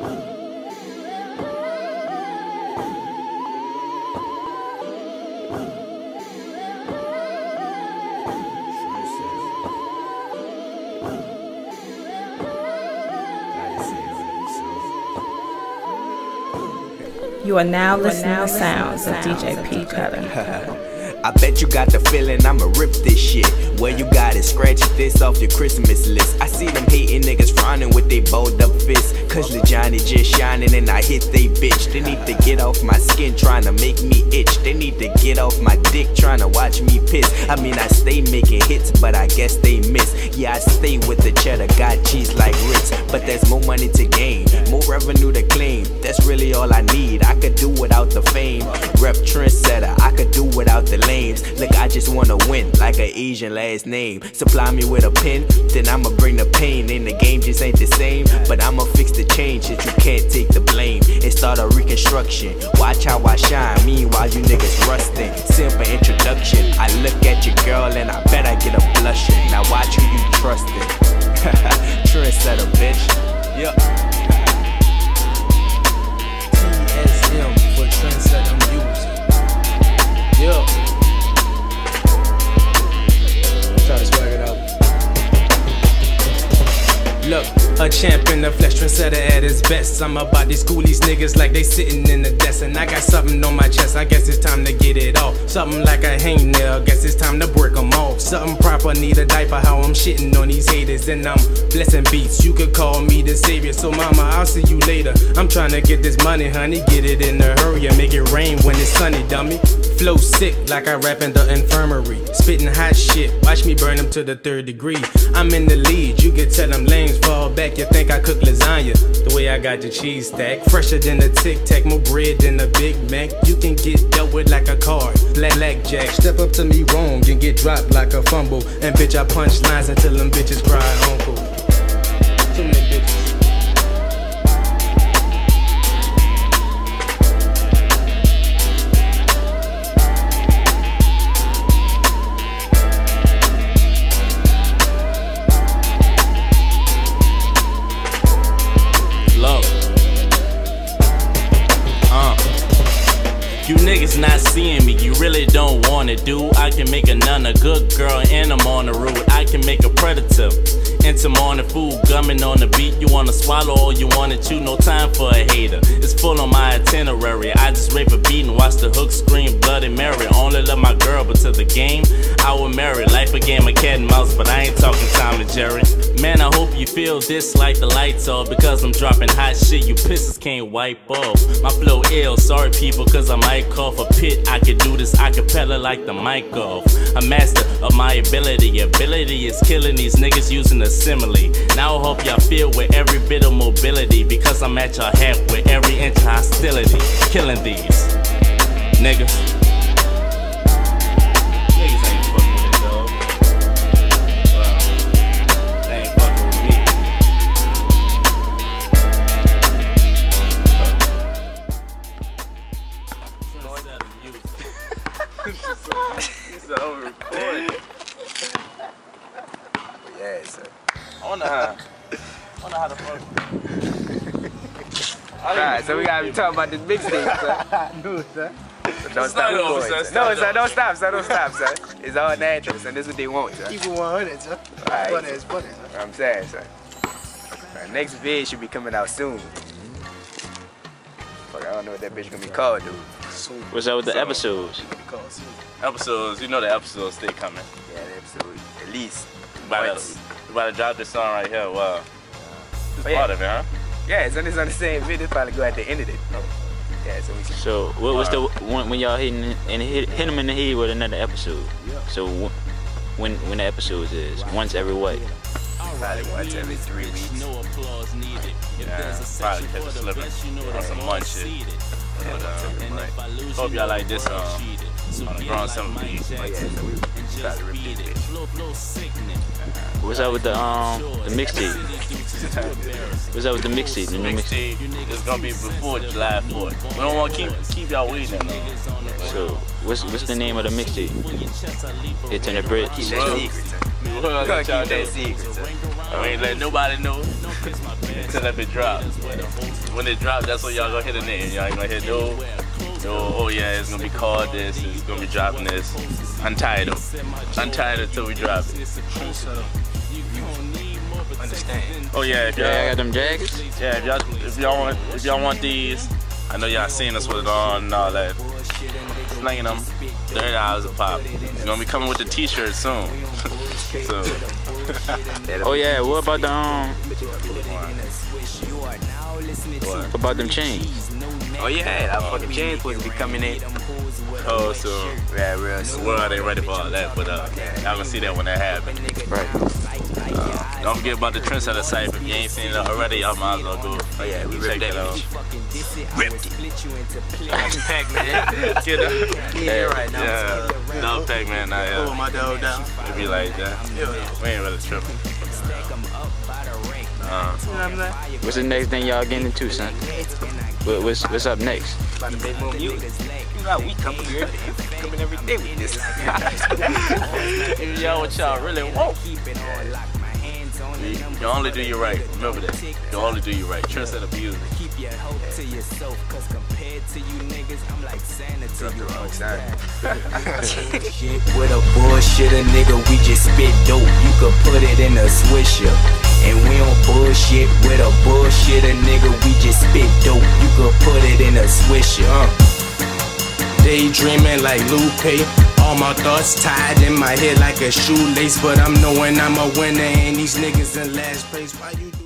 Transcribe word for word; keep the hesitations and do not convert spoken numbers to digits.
You are now listening to sounds of D J P Cutter. I bet you got the feeling I'ma rip this shit. Where you got it, scratch this off your Christmas list. I see them hating niggas frowning with they bowed up fists. Cause the Johnny just shining and I hit they bitch. They need to get off my skin trying to make me itch. They need to get off my dick trying to watch me piss. I mean I stay making hits but I guess they miss. Yeah I stay with the cheddar, got cheese like Ritz. But there's more money to gain, more revenue to claim. That's really all I need, I could do without the fame. Rep trendsetter, I could do without the lames. Look I just wanna win like an Asian last name. Supply me with a pen, then I'ma bring the pain. And the game just ain't the same, but I'ma fix the change that you can't take the blame. And start a reconstruction, watch how I shine. Meanwhile you niggas rusting, simple introduction. I look at your girl and I bet I get a blushing. Now watch who you trusting. Trendsetter bitch. Yup. T S M for trendsetter music. Yup. Try to swag it out. Look, a champ in the flesh, trendsetter at his best. I'm about to school these niggas like they sitting in the desk. And I got something on my chest, I guess it's time to get it off. Something like a hangnail, guess it's time to break them off. Something proper, need a diaper, how I'm shitting on these haters. And I'm blessing beats, you could call me the savior. So mama, I'll see you later. I'm trying to get this money, honey, get it in a hurry and make it rain when it's sunny, dummy. Flow sick like I rap in the infirmary. Spitting hot shit, watch me burn them to the third degree. I'm in the lead, you can tell them lanes fall back. You think I cook lasagna, the way I got your cheese stack. Fresher than a Tic Tac, more bread than a Big Mac. You can get dealt with like a card, black blackjack. Step up to me wrong and get dropped like a fumble. And bitch I punch lines until them bitches cry uncle. Too many bitches. You niggas not seeing me, you really don't wanna do. I can make a nun a good girl and I'm on the road. I can make a predator into morning food, gumming on the beat. You wanna swallow all you wanna chew, no time for a hater. It's full on my itinerary. I just rape a beat and watch the hook scream Bloody Mary. Only love my girl, but to the game, I would marry. Life a game of cat and mouse, but I ain't talking Tom and Jerry. Man, I hope you feel this like the lights off, because I'm dropping hot shit you pisses can't wipe off. My flow ill, sorry people, cause I might cough a pit. I could do this acapella like the mic off. A master of my ability. Ability is killing these niggas using a simile. Now I hope y'all feel with every bit of mobility, because I'm at your half with every inch of hostility. Killing these niggas. Yeah, sir. I wonder how. I wonder how the fuck. Alright, so we gotta be talking about this mixtape, sir. No, sir. Don't stop over, sir. sir. No, sir, don't stop, sir. Don't stop, sir. It's all natural, sir. This is what they want, sir. Keep it one hundred, sir. Alright. Funny is funny, sir. I'm saying, sir. Our next vid should be coming out soon. Fuck, I don't know what that bitch gonna be called, dude. Soon. What's up with the Soon. episodes? It's gonna be called soon. Episodes, you know the episodes stay coming. Yeah, the episode, at least. We about, once. to, we about to drop this song right here. Wow. It's Oh, yeah. part of it, huh? Yeah, it's on, it's on the same video. It's probably go at the end of it. Yeah, so we should. So what was the when, when y'all hitting and hit, hit him in the head with another episode? So wh- when when the episodes is once every what? Probably once every three weeks. No applause needed. Yeah, probably catch a slipper on some lunch shit. But, um, hope y'all like this song. On the Grown Summer Beat. Oh yeah, so we probably repeat it. What's up with the um the mixtape? What's up with the mixtape? The new mixtape. Mixtape is gonna be before July fourth. We don't want to keep keep y'all waiting. Though. So what's what's the name of the mixtape? It's in the bridge. Keep that secret, sir. We're gonna keep that secret, sir. We ain't let nobody know until that bit drop. When it drop, that's when y'all gonna hit a name. Y'all ain't gonna hit no, no, oh yeah, it's gonna be called this, it's gonna be dropping this. Untitled. Untitled until we drop it. Understand. Oh yeah, if y'all Yeah, I got them jackets. Yeah, if y'all if y'all want if y'all want these, I know y'all seen us with it on and all that. Slinging them, thirty dollars a pop. We're gonna be coming with the t-shirts soon. So Oh yeah, what about the um what about them chains? Oh yeah, that fucking chain supposed to be coming in. oh so Yeah, real the soon. world ain't ready for all that, but uh y'all gonna see that when that happens. Right. Uh, don't forget about the Trendsetter site. If you ain't seen it already, y'all might as well go. Oh yeah, we check ripped that it out. bitch. Ripped it. Pac-Man. Get up. Yeah, right now. Yeah, dog Pac-Man now, yeah. Pull my dog down. It be like that. We ain't really tripping. Uh, What's the next thing y'all getting into, son? What, what's what's up next? About to make more music. You know how we come here, coming every day with this. if y'all what y'all really want, you, you only do you right. Remember that. You only do you right. Trendsetter music. Keep your hope to yourself, cause compared to you niggas, I'm like Santa to you. Shit with a bullshitter nigga, we just spit dope. You could put it in a swisher. And we don't bullshit with a bullshitter nigga, we just spit dope. You could put it in a swisher. Uh. Daydreaming like Lupe. All my thoughts tied in my head like a shoelace. But I'm knowing I'm a winner and these niggas in last place. Why you do